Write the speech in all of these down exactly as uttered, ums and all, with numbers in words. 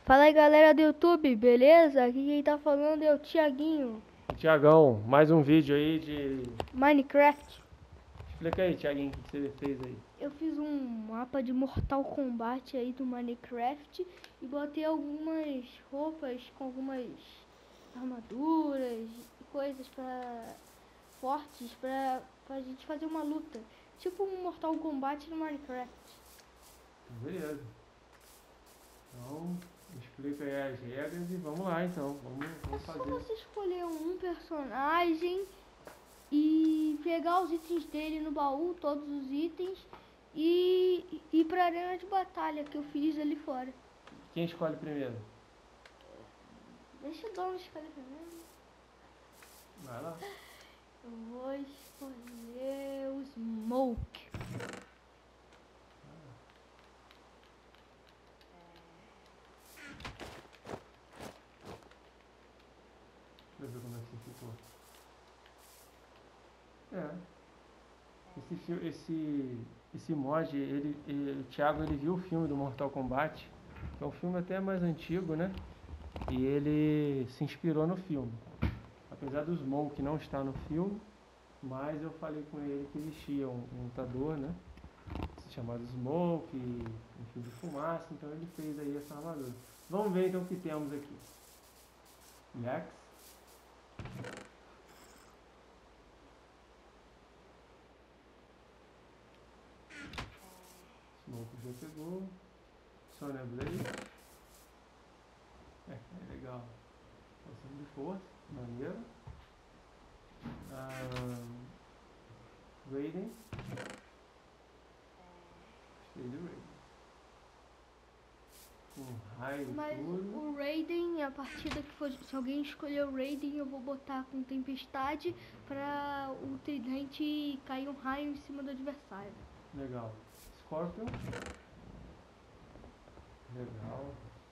Fala aí, galera do YouTube, beleza? Aqui quem tá falando é o Thiaguinho. Tiagão, mais um vídeo aí de... Minecraft. Explica aí, Tiaguinho, o que você fez aí? Eu fiz um mapa de Mortal Kombat aí do Minecraft e botei algumas roupas com algumas armaduras e coisas pra... fortes pra, pra gente fazer uma luta. Tipo um Mortal Kombat no Minecraft. Beleza. Então, explica aí as regras e vamos lá então. Vamos, vamos É só fazer. você escolher um personagem e pegar os itens dele no baú, todos os itens, e ir pra arena de batalha que eu fiz ali fora. Quem escolhe primeiro? Deixa eu dar uma escolha primeiro. Vai lá. Eu vou escolher o Smoke. Deixa eu ver como é que ficou. É. Esse, fi- esse, esse mod, ele, ele- o Thiago ele viu o filme do Mortal Kombat, que é um filme até mais antigo, né? E ele se inspirou no filme. Apesar do Smoke não estar no filme, mas eu falei com ele que existia um, um lutador, né? Chamado Smoke, enfim, de fumaça, então ele fez aí essa armadura. Vamos ver então o que temos aqui. Lex. Smoke já pegou. Sonya Blade. É, é legal. Poção de força, maneiro. Ah, Raiden. Gostei do Raiden. Um raio Mas tudo. o Raiden, a partida que for, se alguém escolher o Raiden, eu vou botar com tempestade pra o tridente cair um raio em cima do adversário. Legal. Scorpion. Legal.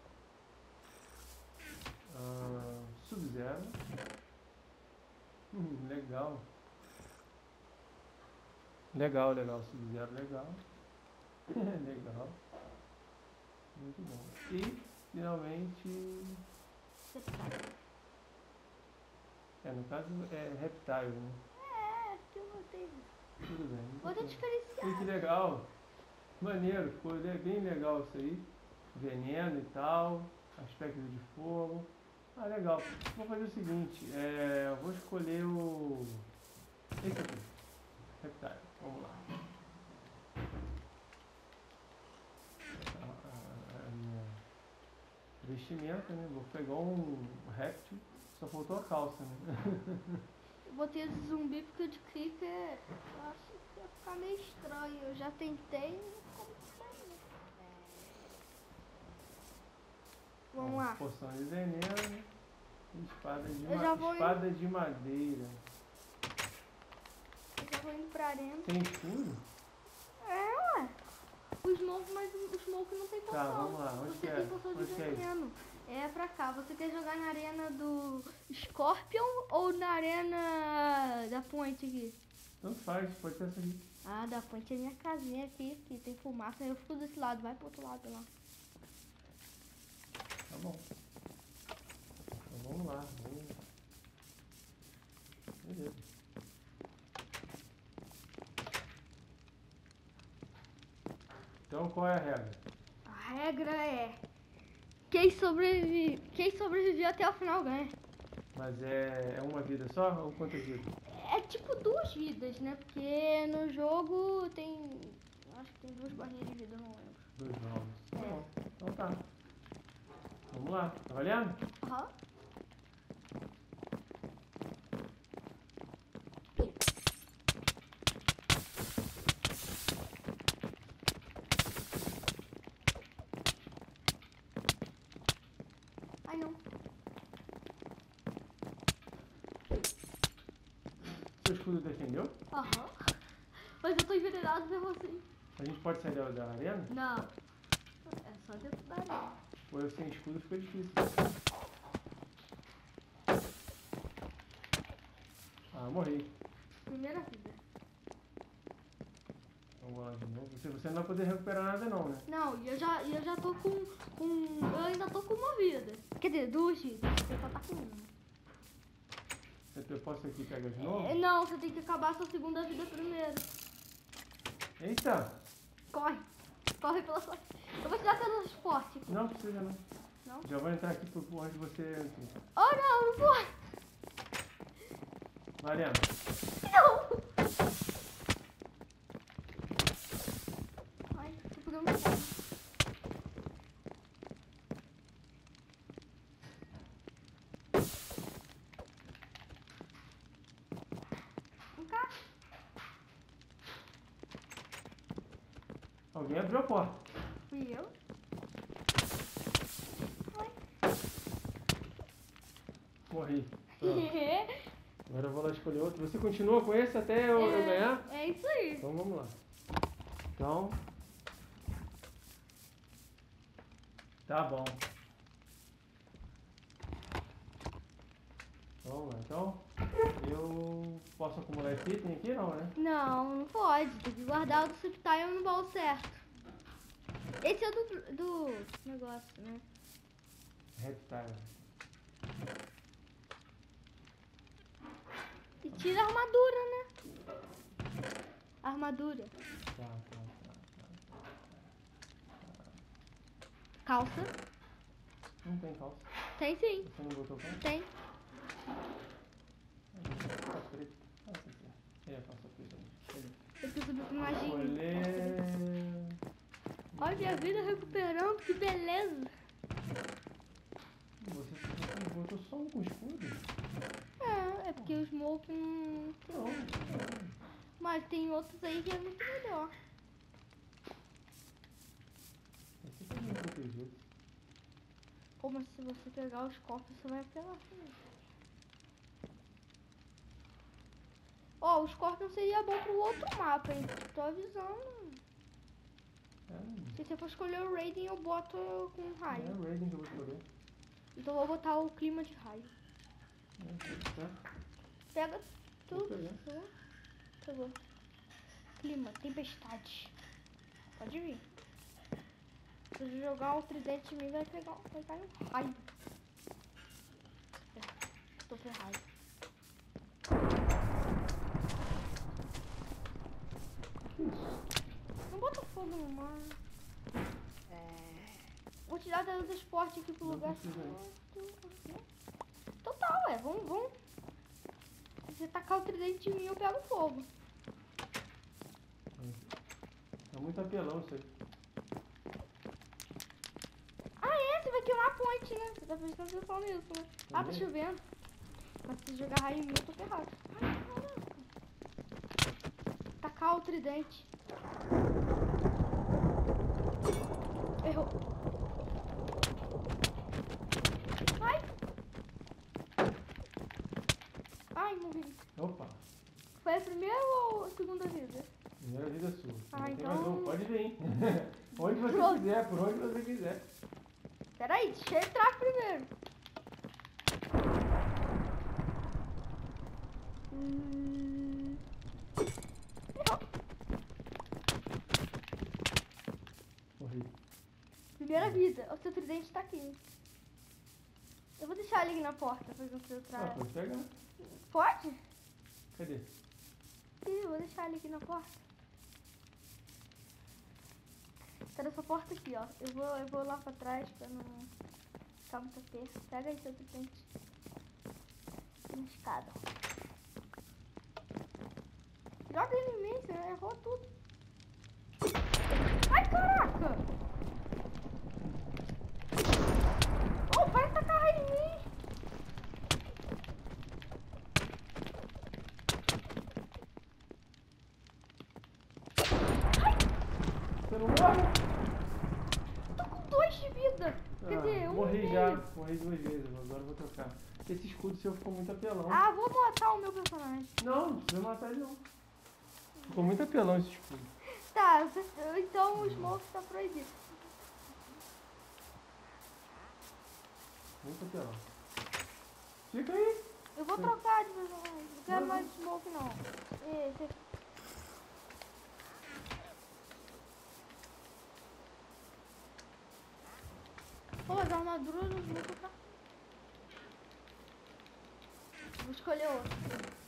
Ah, Sub-Zero. Hum, legal. Legal, legal. Sub-Zero, legal. Legal. Muito bom. E, finalmente... É, no caso é Reptile, né? É, que eu botei. Tudo bem. Vou ter Ih, diferenciado. que legal. Maneiro. Ficou le- bem legal isso aí. Veneno e tal. Aspecto de fogo. Ah, legal. Vou fazer o seguinte. É, eu vou escolher o... Esse aqui. Reptile. Vamos lá. A, a, a minha vestimenta, né? Vou pegar um réptil. Só faltou a calça, né? Eu botei esse zumbi porque o de clicker eu acho que ia ficar meio estranho. Eu já tentei e não ficou muito bem, né? Vamos lá. Poção de veneno. E espada de, Eu ma já vou espada de madeira. Eu já vou indo pra arena. Tem escudo? É, ué. O Smoke, mas o Smoke não tem poção. Tá, vamos lá. Onde Você que é? tem poção de Onde que é isso? veneno. É pra cá. Você quer jogar na arena do Scorpion ou na arena da ponte aqui? Tanto faz, pode ser essa aqui. Ah, da ponte é minha casinha aqui, que tem fumaça. Eu fico desse lado, vai pro outro lado lá. Tá bom. Então vamos lá. Vamos... Beleza. Então qual é a regra? A regra é quem sobrevive, quem sobreviver até o final ganha. Mas é, é uma vida só ou quantas vidas? É tipo duas vidas, né? Porque no jogo tem, acho que tem duas barrinhas de vida, eu não lembro. Dois rounds. Tá É. bom. Então tá. Vamos lá. Tá valendo? Aham. Ai não. Seu escudo defendeu? Aham. Mas eu tô envenenado mesmo assim. A gente pode sair da, da arena? Não. É só dentro da arena. Ou eu sem escudo fica difícil. Ah, morri. Primeira vida. Vamos lá de novo. Você, você não vai poder recuperar nada não, né? Não, e eu já, e eu já tô com, com. Eu ainda só tô com uma vida. Quer dizer, duas vidas. Você só tá com uma. Eu posso aqui pegar de novo? É, não, você tem que acabar a sua segunda vida primeiro. Eita! Corre. Corre pela sua... Eu vou te dar transporte. Não precisa não. Não? Já vou entrar aqui por onde você entra. Oh, não, não vou. Mariana. Não. Ai, tô pegando fogo. Vem cá. Alguém abriu a porta. Fui eu. Ai. Morri. Pronto. Agora eu vou lá escolher outro. Você continua com esse até eu, eu ganhar? É isso aí. Então vamos lá. Então. Tá bom. Vamos lá, então. Eu posso acumular esse item aqui, não, né? Não, não pode. Tem que guardar o do Subtile no baú certo. Esse é o do, do negócio, né? Reptile. E tira a armadura, né? A armadura. Tá, tá, tá, tá. Calça. Não tem calça. Tem sim. Você não botou calça? Tem. Calça preta. Ah, tá certo. É, calça preta. Cadê? Eu preciso de magia. Escolher. Olha minha vida recuperando, que beleza. Você, você botou só um com escudo? É, é porque o Smoke não... Não, não. Mas tem outros aí que é muito melhor. Esse tá bem protegido. Pô, mas se você pegar os corpos, você vai apelar também. Ó, o Scorpion seria bom pro outro mapa, hein? Tô avisando. É, Se você for escolher o Raiden, eu boto com raio. é o Raiden que eu vou escolher. Então eu vou botar o clima de raio. É, tá. Pega tudo. Vou pegar. Tá? Pegou. Clima, tempestade. Pode vir. Se eu jogar um tridente em mim, vai pegar vai cair um raio. Tô ferrado. Não bota fogo no mar. Vou tirar da do esporte aqui pro Não lugar precisa. certo. Total, é. Vamos, vamos. Se você tacar o tridente em mim, eu pego fogo. É muito apelão isso aí. Ah, é? Você vai queimar a ponte, né? Você tá prestando atenção nisso, né? Ah, tá Também. chovendo. Mas se jogar raio em mim, eu tô ferrado. Ai, caraca. Tacar o tridente. Errou. Ai! Ai, morri. Opa, Foi a primeira ou a segunda vida? primeira vida sua. Ah, Não tem então- mais um. Pode vir, hein? Onde você Pronto. quiser, por onde você quiser. Peraí, deixa eu entrar primeiro. Hum... Errou. Morri. Primeira vida. O seu tridente tá aqui. Eu vou deixar ele aqui na porta pra você Ah, entrar. pode pegar. Pode? Cadê? Sim, eu vou deixar ele aqui na porta. Tá nessa porta aqui, ó. Eu vou, eu vou lá pra trás pra não ficar muito perto. Pega aí seu tridente. Tem uma escada. Joga ele em mim, você errou tudo. Ai, caraca! Oh, vai tacar raio em mim! Você não morre? Tô com dois de vida! Quer Ah, dizer, um morri e já. meio. Morri duas vezes. Agora eu vou trocar. Esse escudo seu ficou muito apelão. Ah, vou matar o meu personagem. Não, não precisa matar ele não. Ficou muito apelão esse escudo. Tá, você- então o smoke tá proibido. Muito apelão. Fica aí. Eu vou trocar de personagem. Não quero mais smoke não. Esse aqui. Pô, mas tirar uma armadura, eu vou comprar. Vou escolher outro.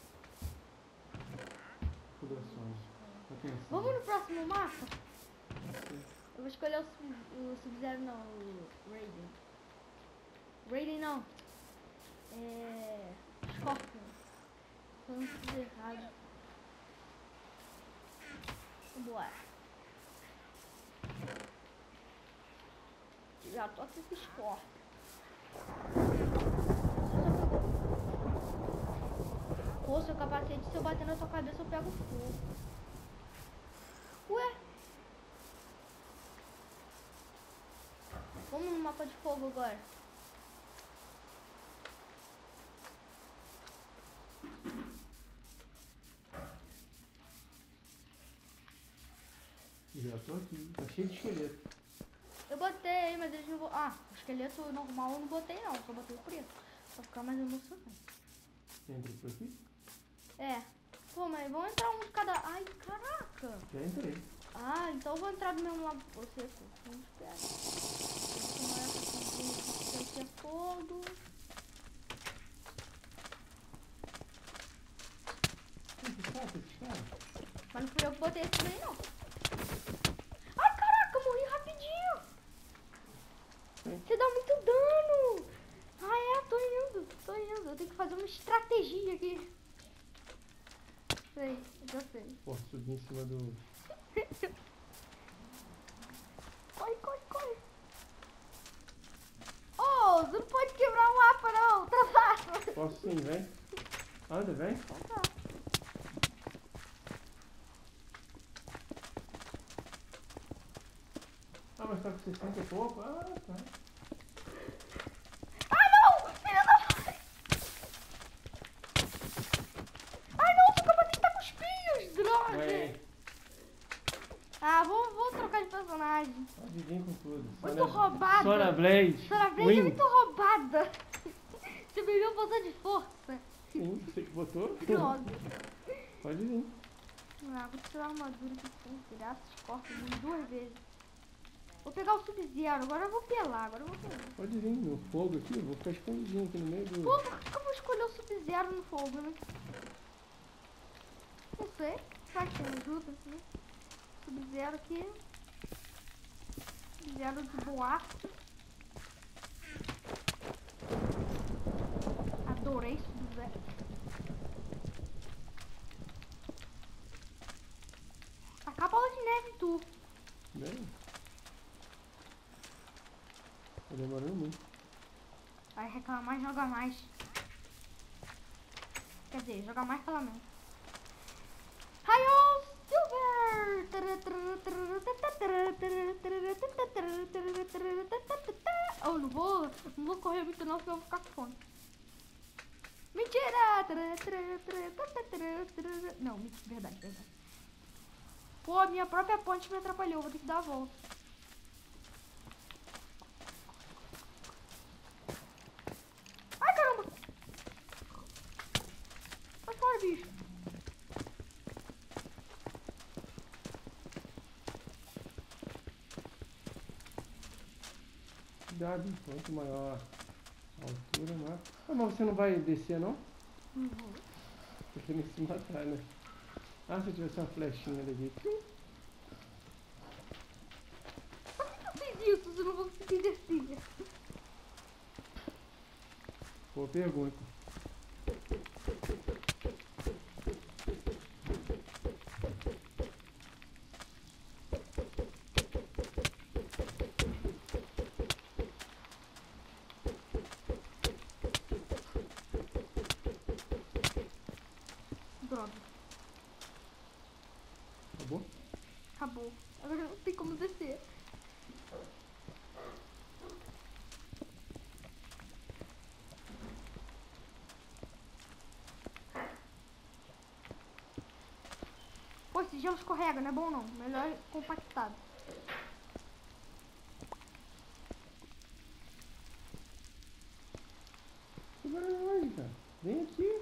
Corações. Atenção. Vamos no próximo mapa? Eu vou escolher o, Sub- o Sub-Zero, não, o Raiden. Raiden não. É... Scorpion. Falando tudo errado. Vambora. Já tô com esse Scorpion. Pô, seu capacete, se eu bater na tua cabeça, eu pego fogo. Ué? Vamos no mapa de fogo agora. Já tô aqui. Tá cheio de esqueleto. Eu botei, mas eles não vão... Ah, o esqueleto normal eu não botei não, só botei o preto. Pra ficar mais emocionante. Entra por aqui? É. Pô, mas vamos entrar um de cada... Ai, caraca. Já entrei. Ah, então eu vou entrar do mesmo lado que você, pô. Vamos esperar. Vou tomar essa coisinha aqui, que é fogo. Esses caras, esses caras. Mas não fui eu que botei esse daí, não. Ai, caraca, eu morri rapidinho. Sim. Você dá muito dano. Ah, é, tô indo, tô indo. Eu tenho que fazer uma estratégia aqui. Sei, já sei. Posso subir em cima do... Corre, corre, corre. Oh, você não pode quebrar o mapa, não. Travado. Posso sim, vem. Anda, vem. Então tá. Ah, mas tá com sessenta e pouco? Ah, tá. Ah, não! Filha da mãe! Ai, não, seu capacete tá com espinhos, droga! Vem. Ah, vou, vou trocar de personagem. Pode vir com tudo. Muito roubada. Sora Blade. Sora Blade é Win. muito roubada. Você me viu posar de força. Sim, você que botou? Droga. Pode vir. Ah, vou tirar a armadura de fogo, tirar esses corpos duas vezes. Vou pegar o Sub-Zero, agora eu vou pelar, agora eu vou pelar. Pode vir no fogo aqui, eu vou ficar escondidinho aqui no meio do... Pô, por que eu vou escolher o Sub-Zero no fogo, né? Não sei, será que me ajuda, né? Sub-Zero aqui. Sub-Zero de boato. Adorei Sub-Zero. Tacar a bola de neve, tu. Bem. Tá demorando muito. Vai reclamar, joga mais. Quer dizer, joga mais pela menos. Raio Silver! Oh, não vou, não vou correr muito não, senão eu vou ficar com fome. Mentira! Não, verdade, verdade. Pô, minha própria ponte me atrapalhou, vou ter que dar a volta. Ai, caramba! Sai fora, bicho. Cuidado, quanto maior a altura, maior. Ah, mas você não vai descer, não? Não vou. Você tem que se matar, né? Ah, se eu tivesse uma flechinha daqui. Por que eu fiz isso se eu não vou conseguir descer? Boa pergunta. Droga, Acabou? acabou. Agora não tem como descer. Pô, esse gelo escorrega, não é bom não. Melhor compactado. Você vai onde, cara? Vem aqui.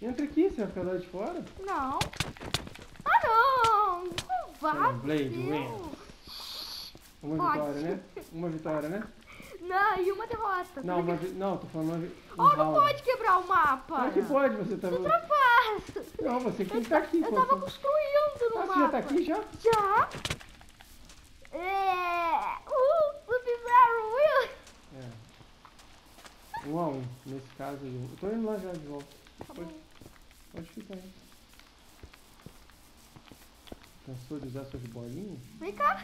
Entra aqui, você vai ficar lá de fora? Não. Ah, não. Não vai. Blade wins. Uma Pode. vitória, né? Uma vitória, né? Não, e uma derrota. Não, uma vi... não, tô falando uma vi... um Oh, não round. pode quebrar o mapa. Claro que pode, você tá... Você ultrapassa. Não, você que tem que estar aqui. Eu tava construindo no Ah, mapa. você já tá aqui já? Já? É. Uh, o Bizarro Will. É. Um a um, nesse caso aí. Eu tô indo lá já de volta. Tá Pode, bom. pode ficar aí. Cansou de usar suas bolinhas? Vem cá.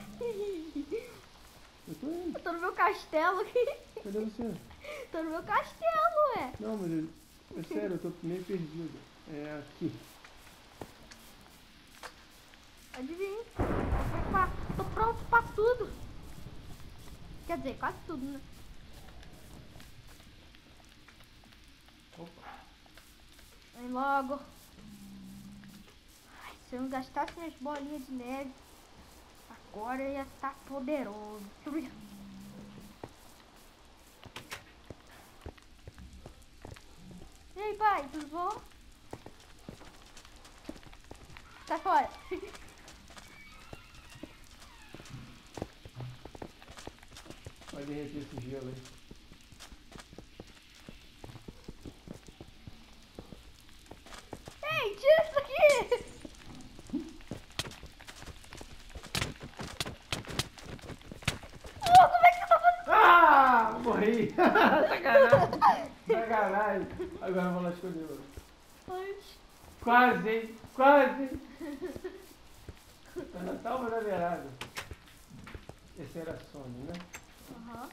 Eu tô indo. Eu tô no meu castelo aqui. Cadê você? Tô no meu castelo, ué. Não, mas eu, é sério, eu tô meio perdido. É aqui. Pode vir. Opa, tô pronto pra tudo. Quer dizer, quase tudo, né? Opa. Vem logo. Ai, se eu não gastasse minhas bolinhas de neve, agora eu ia estar poderoso. E aí, pai, tudo bom? Tá fora. Vai derreter esse gelo aí. Ei, tira isso aqui! Oh, como é que você tá fazendo? Ah! Morri! Sacanagem! Sacanagem! Agora eu vou lá escolher outro. Ai, Quase, hein? Quase! Tá na tábua da virada. Esse era a Sony, né? aham.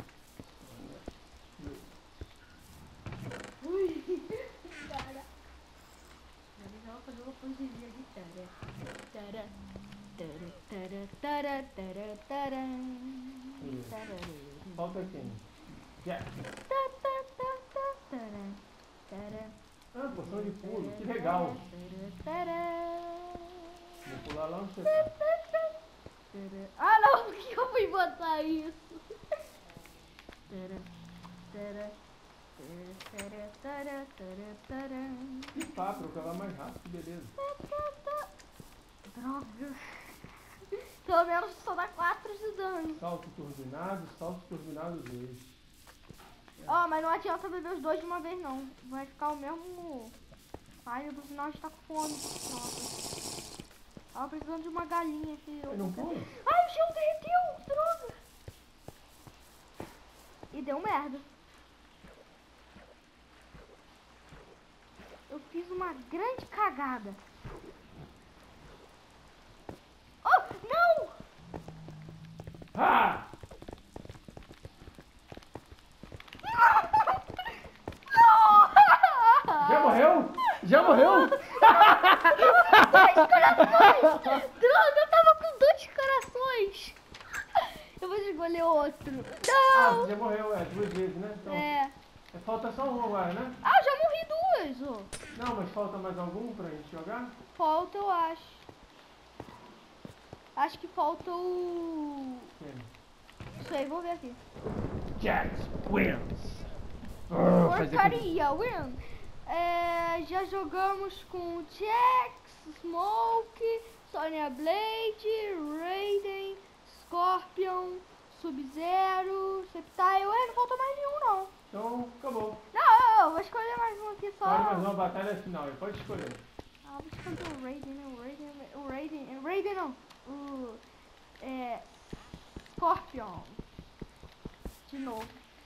Ui, cara. Eu vou fazer uma poesia de tara. Tara. Tara, tara, tara, tara, tara. Tara. Falta quem? Jack. Ta, ta, ta, ta, tara. Tara. Ah, poção de pulo, que legal! Tara. Vou pular lá onde você Ta, tá. ta, ta, tara. Ah, não, por que eu fui botar isso? Tara, tara. Tara, tara, tara, tara. Que pá, pra eu acabar mais rápido, beleza. Droga. Pelo menos só dá quatro de dano. Salto turbinado, salto turbinado dois. Ó, oh, mas não adianta beber os dois de uma vez não. Vai ficar o mesmo. Ai, no final a gente tá com fome. Nossa. Tava precisando de uma galinha aqui. Ele não pula? Ai, o gelo derreteu! Droga! E deu merda. Eu fiz uma grande cagada. Oh, não! Ah! Já morreu? Já morreu? Dois corações! Droga, eu tava com dois corações! Eu vou escolher outro. Ah, Não! você já morreu, é, duas vezes, né? Então, É. falta só um agora, né? Ah, eu já morri duas, ó. Não, mas falta mais algum pra gente jogar? Falta, eu acho. Acho que falta o... Quem? Não sei, vou ver aqui. Jax wins! Oh, fazer com- Porcaria, win! É, já jogamos com Jax, Smoke, Sonya Blade, Raiden, Scorpion, Sub-Zero, Sceptile. É, não falta mais nenhum, não. Então, acabou. Não, eu vou escolher mais um aqui só. Agora mais uma batalha final, ele pode escolher. Ah, vou escolher o Raiden, né? O Raiden, o Raiden, o Raiden não. O, é, Scorpion. De novo.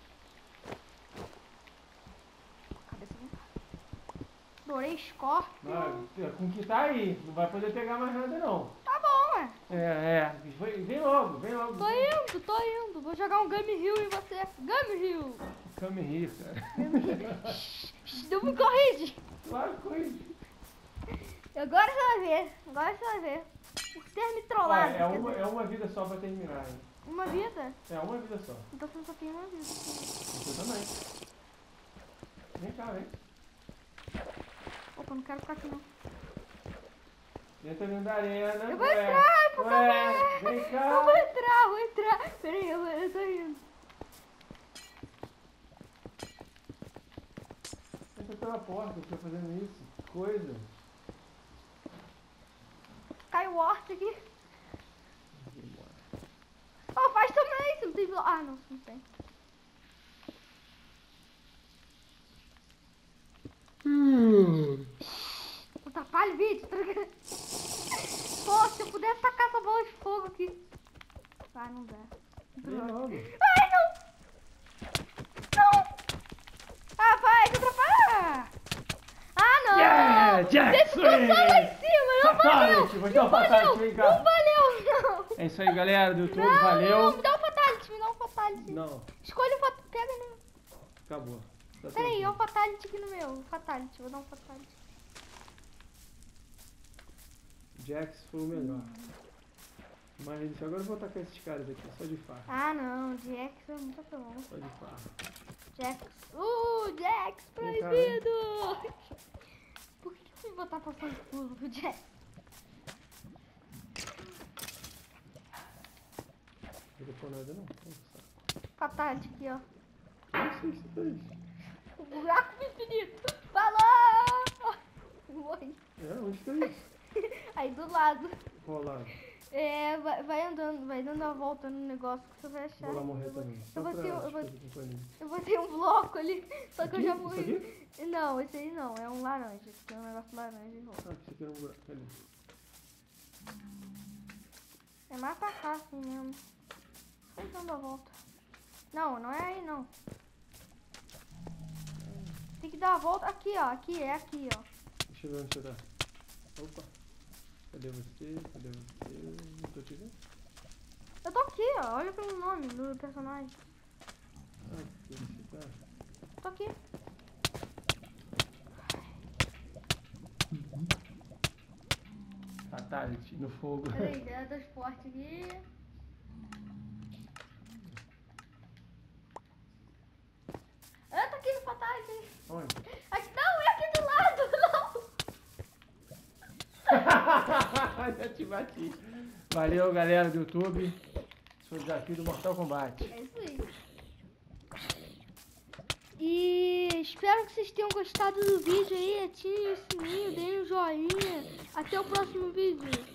Cabeça não tá. Adorei Scorpion. Mas, com o que tá aí, não vai poder pegar mais nada não. Tá bom, ué. É, é, vem, vem logo, vem logo. Tô indo, tô indo. Vou jogar um Gummy Hill em você. Gummy Hill. Come here, cara. Shhh, não me corrige. Claro, corrige. Agora você vai ver. Agora você vai ver. Por ter me trollado. Olha, é, quer uma, dizer, é uma vida só pra terminar, hein? uma vida? É uma vida só. Então você só tem uma vida. Você também. Vem cá, vem. Opa, não quero ficar aqui não. Entra dentro da arena. Eu vou ué, entrar, por ué, favor. vem cá. Eu vou entrar, vou entrar. Peraí, eu, vou- eu tô indo. Entra pela porta, eu tô fazendo isso. coisas. Cai o horto aqui. Oh, faz também, você não tem... Ah, não, você não tem. Hum. Atrapalha o vídeo. Pô, se eu pudesse tacar essa bola de fogo aqui. Ah, não dá. Vem logo. Ai, não! Não! Ah, vai, que atrapalha! Ah, não! Yeah, Jackson! Você ficou só lá em cima, não valeu! Vou dar um fatality, vem cá. Não valeu, não! É isso aí, galera do YouTube, Não, valeu. não, me dá um fatality, me dá um fatality. Não, Escolha o fatality, pega no... acabou. Tá Peraí, é tranquilo. um fatality aqui no meu, fatality, vou dar um fatality. Jax foi o melhor. Mas agora eu vou tacar esses caras aqui, só de farra. Ah, não, Jax é muito bom. Só de farra. Jax, uh, Jax Vem cá, proibido! Por que eu fui botar poção de pulo pro Jax? Não vou nada não. Nossa. Fatality aqui, ó. Não sei se fez. O buraco infinito. Falou! Morri. É, onde que é isso? Aí do lado. Rolar. É, vai, vai andando, vai dando a volta no negócio que você vai achar. Vou lá morrer também. Só Eu pra botei, um- eu, te botei, fazer companhia. eu botei um bloco ali, só que eu Aqui? já Isso morri. aqui? Não, esse aí não, é um laranja. Esse aqui é um negócio laranja de novo. Ah, isso aqui era um buraco. Cadê? É mais pra cá assim mesmo. Vai dando a volta. Não, não é aí não. Tem que dar a volta aqui, ó. Aqui, é aqui, ó. Deixa eu ver onde você tá. Opa. Cadê você? Cadê você? Não tô te vendo. Eu tô aqui, ó. Olha pelo nome do personagem. Ah, aqui você tá. Tô aqui. Fatality no fogo. Peraí, é do esporte aqui. Eu tô aqui no Fatality. Onde? Aqui, não, é aqui do lado, não. Já te bati. Valeu, galera do YouTube. Esse foi o desafio do Mortal Kombat. É isso aí. E espero que vocês tenham gostado do vídeo aí. Ativem o sininho, deem um joinha. Até o próximo vídeo.